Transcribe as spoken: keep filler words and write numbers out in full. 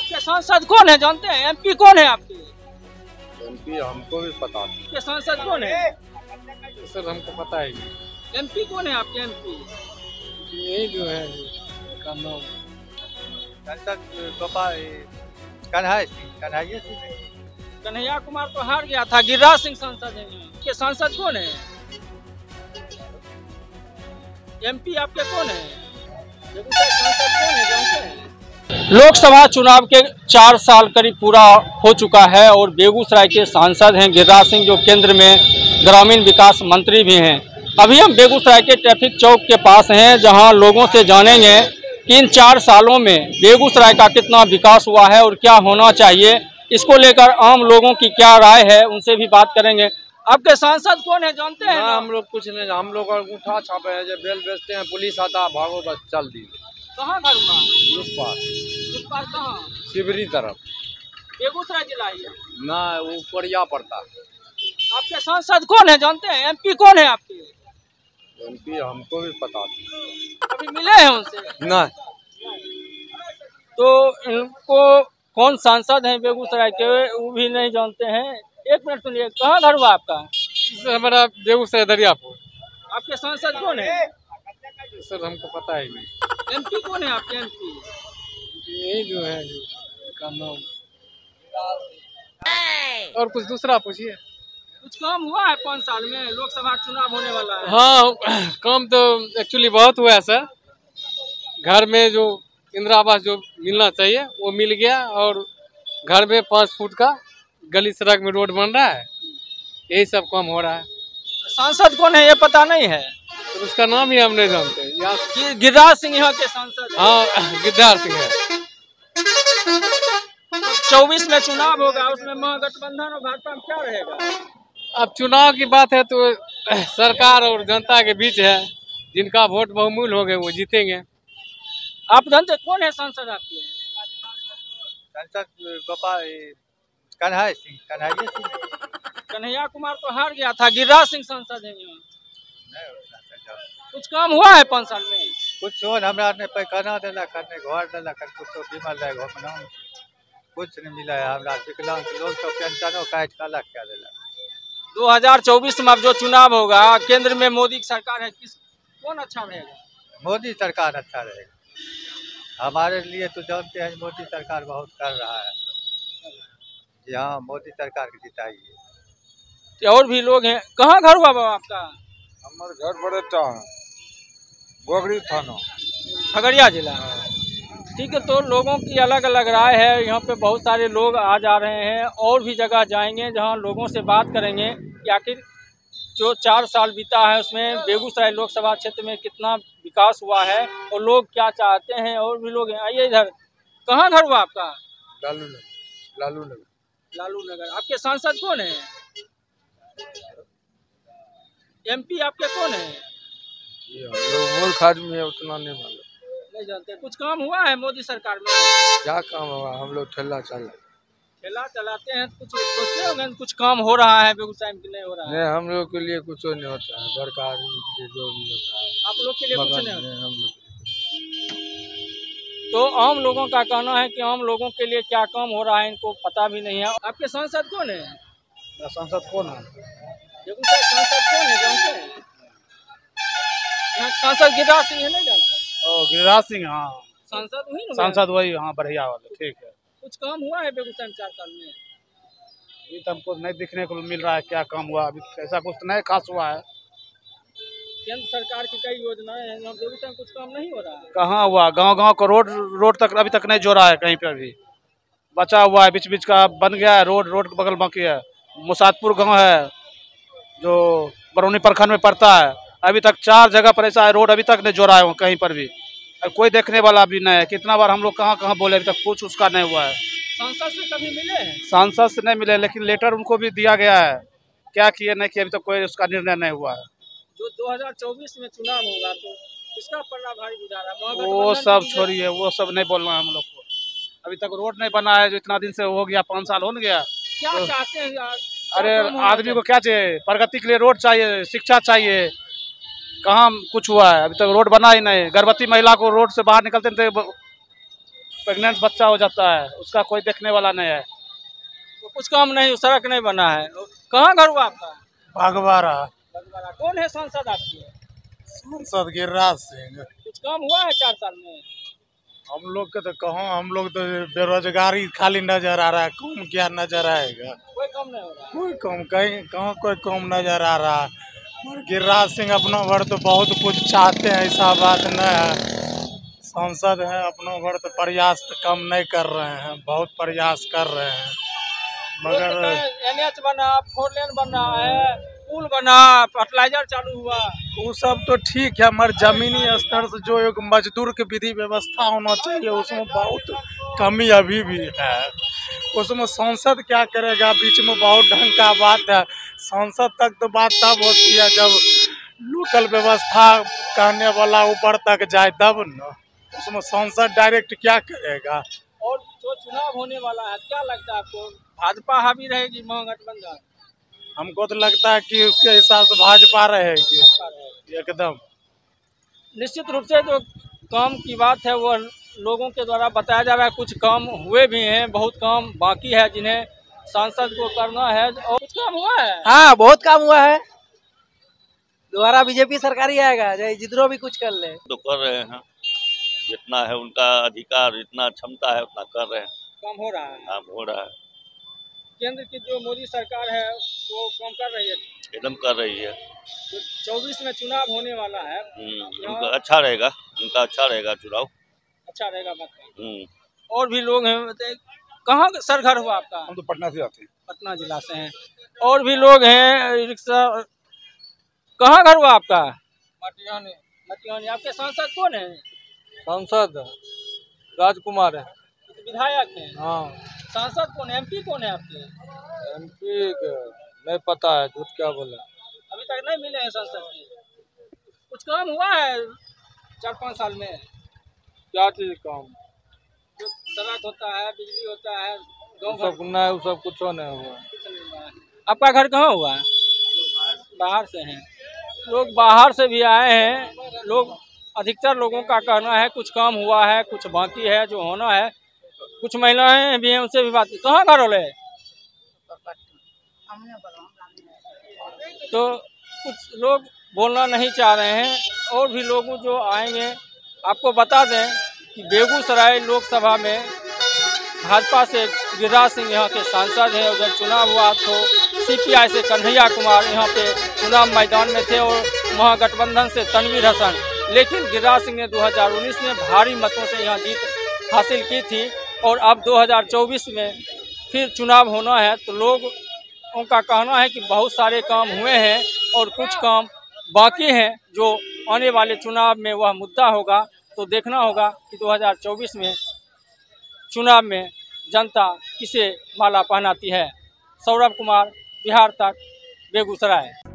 आपके सांसद कौन है जानते हैं? एमपी कौन है आपके? एमपी हमको भी पता नहीं। आपके सांसद कौन है? सर हमको पता ही नहीं। एमपी कौन है आपके? एमपी ये जो है का नाम सांसद गोपाल कन्हैया सिंह कन्हैया सिंह कन्हैया कुमार तो हार गया था, गिरिराज सिंह सांसद है। आपके सांसद कौन है? एमपी आपके कौन है? सांसद कौन है जानते हैं? लोकसभा चुनाव के चार साल करीब पूरा हो चुका है और बेगूसराय के सांसद हैं गिरिराज सिंह, जो केंद्र में ग्रामीण विकास मंत्री भी हैं। अभी हम बेगूसराय के ट्रैफिक चौक के पास हैं, जहां लोगों से जानेंगे कि इन चार सालों में बेगूसराय का कितना विकास हुआ है और क्या होना चाहिए। इसको लेकर आम लोगों की क्या राय है, उनसे भी बात करेंगे। आपके सांसद कौन है जानते हैं? ना हम लोग कुछ नहीं, हम लोग अंगूठा छापे हैं, जब बेल बेचते हैं पुलिस आता भागो बस चल दी। कहाँ घर हुआ? उस पार उस पार कहाँ? शिवरी तरफ। बेगूसराय जिला ही है ना वो कोरिया पड़ता। आपके सांसद कौन है जानते हैं? एमपी कौन है आपके? एमपी हमको भी पता नहीं। अभी मिले हैं उनसे? ना तो इनको कौन सांसद हैं बेगूसराय के वो भी नहीं जानते हैं। एक मिनट सुनिए, कहाँ घर हुआ आपका? हमारा बेगूसराय दरियापुर। आपके सांसद कौन है? सर हमको पता ही नहीं। एमपी कौन है आपके? एमपी ये जो है का नाम और कुछ दूसरा पूछिए। कुछ काम हुआ है पाँच साल में? लोकसभा चुनाव होने वाला है। हाँ काम तो एक्चुअली बहुत हुआ है सर। घर में जो इंदिरा आवास जो मिलना चाहिए वो मिल गया, और घर में पाँच फुट का गली सड़क में रोड बन रहा है, यही सब काम हो रहा है। सांसद कौन है ये पता नहीं है? तो उसका नाम ही हम नहीं जानते। यहाँ गिरिराज सिंह यहाँ के सांसद हैं। हाँ गिरिराज सिंह है। चौबीस में चुनाव होगा, उसमें महागठबंधन और भाजपा में क्या रहेगा? अब चुनाव की बात है तो सरकार और जनता के बीच है, जिनका वोट बहुमूल्य हो गए वो जीतेंगे। आप जानते कौन है सांसद आपके? सांसद गोपाल कन्हैया सिंह कन्हैया सिंह कन्हैया कुमार तो हार गया था, गिरिराज सिंह सांसद है यहाँ। कुछ काम हुआ है पाँच साल में? कुछ हमारा ने पैखाना देला करने घर देला कर कुछ बीमार रहे घुमना कुछ नहीं मिला है। हमरा विकलांग लोग तो पेंशनो काट के अलग क्या देला। दो हज़ार चौबीस में अब जो चुनाव होगा, केंद्र में मोदी की सरकार है, किस कौन अच्छा रहेगा? मोदी सरकार अच्छा रहेगा। हमारे लिए तो जानते हैं मोदी सरकार बहुत कर रहा है। यहाँ मोदी सरकार की जिताइए। और भी लोग हैं। कहाँ घर हुआ बाबा आपका? हमारे घर बड़े गोगरी थाना खगड़िया जिला। ठीक है, तो लोगों की अलग अलग राय है। यहाँ पे बहुत सारे लोग आ जा रहे हैं, और भी जगह जाएंगे जहाँ लोगों से बात करेंगे कि आखिर जो चार साल बीता है उसमें बेगूसराय लोकसभा क्षेत्र में कितना विकास हुआ है और लोग क्या चाहते हैं। और भी लोग हैं, आइए इधर। कहाँ घर हुआ आपका? लालू नगर। लालू नगर लालू नगर। आपके सांसद कौन है? एमपी आपके कौन है? लोग मूर्ख आदमी है, उतना नहीं मालूम, नहीं जानते। कुछ काम हुआ है मोदी सरकार में? क्या काम हुआ? हम लोग ठेला चला ठेला चलाते हैं, कुछ सोचते होंगे कुछ काम हो रहा है बेगूसराय में कि नहीं हो रहा है? नहीं, हम लोग के लिए कुछ नहीं होता है। घर का आदमी के लिए जो भी होता है आप लोग के लिए कुछ नहीं होता? हम लोग तो आम लोगों का कहना है कि आम लोगों के लिए क्या काम हो रहा है इनको पता भी नहीं है। आपके सांसद कौन है? सांसद कौन है? बेगूसराय सांसद कौन है जानते हैं? यहाँ सांसद गिरिराज सिंह है, नहीं जानते? ओ गिरिराज सिंह, हाँ सांसद वही ना? सांसद वही, हाँ बढ़िया वाले। ठीक है। कुछ काम हुआ है बेगूसराय में चार साल में? अभी तो हमको नहीं दिखने को मिल रहा है क्या काम हुआ। अभी ऐसा कुछ नहीं खास हुआ है। केंद्र सरकार की कई योजनाएं हैं, यहाँ बेगूसराय में कुछ काम नहीं हो रहा है। कहाँ हुआ? गांव गांव को रोड रोड तक अभी तक नहीं जोड़ा है, कहीं पे भी बचा हुआ है। बीच बीच का बन गया है रोड, रोड के बगल बाकी है। मुसादपुर गांव है जो बरौनी प्रखंड में पड़ता है, अभी तक चार जगह पर ऐसा है रोड अभी तक नहीं जोड़ा है कहीं पर भी। कोई देखने वाला भी नहीं है। कितना बार हम लोग कहाँ कहाँ बोले, अभी तक कुछ उसका नहीं हुआ है। सांसद से कभी मिले हैं? सांसद से नहीं मिले, लेकिन लेटर उनको भी दिया गया है। क्या किए नहीं किए अभी तक कोई उसका निर्णय नहीं हुआ है। जो दो हज़ार चौबीस में चुनाव होगा तो किसका पल्ला भारी गुजारा है? वो सब छोड़िए, वो सब नहीं बोलना है हम लोग को। अभी तक रोड नहीं बना है, जो इतना दिन से हो गया, पाँच साल हो गया। क्या तो, चाहते हैं यार? अरे आदमी को क्या चाहिए? प्रगति के लिए रोड चाहिए, शिक्षा चाहिए। कहाँ कुछ हुआ है? अभी तक रोड बना ही नहीं। गर्भवती महिला को रोड से बाहर निकलते थे प्रेग्नेंट बच्चा हो जाता है, उसका कोई देखने वाला नहीं है। तो कुछ काम नहीं, सड़क नहीं बना है। कहाँ घर हुआ आपका? बागवारा। बागवारा। कौन है सांसद आपकी? सांसद गिरिराज सिंह। कुछ काम हुआ है चार साल में? हम लोग के तो कहाँ, हम लोग तो बेरोजगारी खाली नजर आ रहा है, काम क्या नजर आएगा? कोई काम नहीं हो रहा। कोई काम कहीं कहाँ कोई काम नजर आ रहा है। और गिरिराज सिंह अपना भर तो बहुत कुछ चाहते हैं, ऐसा बात नहीं है। सांसद हैं, अपना भर तो प्रयास तो कम नहीं कर रहे हैं, बहुत प्रयास कर रहे हैं, मगर एन एच बना, फोर लेन बन रहा है, पुल बना, फर्टिलाइजर चालू हुआ। वो सब तो ठीक है, मगर जमीनी स्तर से जो एक मजदूर की विधि व्यवस्था होना चाहिए उसमें बहुत कमी अभी भी है। उसमें सांसद क्या करेगा? बीच में बहुत ढंग का बात है। सांसद तक तो बात तब होती है जब लोकल व्यवस्था कहने वाला ऊपर तक जाए तब न। उसमें सांसद डायरेक्ट क्या करेगा? और जो चुनाव होने वाला है, क्या लगता है आपको, भाजपा हावी रहेगी महागठबंधन? हमको तो लगता है कि उसके हिसाब से भाजपा रहेगी एकदम। निश्चित रूप से जो काम की बात है वो लोगों के द्वारा बताया जा रहा है। कुछ काम हुए भी हैं, बहुत काम बाकी है जिन्हें सांसद को करना है। और कुछ काम हुआ है? हाँ, बहुत काम हुआ है। दोबारा बीजेपी सरकार ही आएगा, चाहे जितना भी कुछ कर ले। तो कर रहे हैं, जितना है उनका अधिकार, जितना क्षमता है उतना कर रहे हैं। काम हो रहा है। काम हो रहा है। केंद्र की जो मोदी सरकार है वो काम कर रही है, एकदम कर रही है। तो चौबीस में चुनाव होने वाला है। उनका अच्छा रहेगा, उनका अच्छा रहेगा चुनाव, अच्छा रहेगा मतलब। हम्म। और भी लोग हैं, कहाँ सर घर हुआ आपका? हम तो पटना से आते हैं। पटना जिला से हैं। और भी लोग हैं, रिक्शा। कहाँ घर हुआ आपका? मटियानी। मटियानी। आपके सांसद कौन है? सांसद राजकुमार है। विधायक हैं। हाँ। सांसद कौन है? एमपी कौन है आपके? एमपी नहीं पता है, झूठ क्या बोले। अभी तक नहीं मिले हैं सांसद के। कुछ काम हुआ है चार पाँच साल में? क्या चीज काम? जो सड़क होता है, बिजली होता है, गाँव सब नहीं, वो सब कुछ नहीं हुआ। कुछ नहीं हुआ है। आपका घर कहाँ हुआ है? बाहर से हैं लोग, बाहर से भी आए हैं लोग। अधिकतर लोगों का कहना है कुछ काम हुआ है, कुछ बाकी है जो होना है। कुछ महिलाएं भी हैं, उनसे भी बात। कहाँ घर होले? तो कुछ लोग बोलना नहीं चाह रहे हैं। और भी लोग जो आएंगे, आपको बता दें कि बेगूसराय लोकसभा में भाजपा से गिरिराज सिंह यहाँ के सांसद हैं। उधर चुनाव हुआ तो सीपीआई से कन्हैया कुमार यहाँ पे चुनाव मैदान में थे, और महागठबंधन से तनवीर हसन। लेकिन गिरिराज सिंह ने दो हज़ार उन्नीस में भारी मतों से यहाँ जीत हासिल की थी, और अब दो हज़ार चौबीस में फिर चुनाव होना है। तो लोग उनका कहना है कि बहुत सारे काम हुए हैं और कुछ काम बाकी हैं, जो आने वाले चुनाव में वह मुद्दा होगा। तो देखना होगा कि दो हज़ार चौबीस में चुनाव में जनता किसे माला पहनाती है। सौरभ कुमार, बिहार तक, बेगूसराय।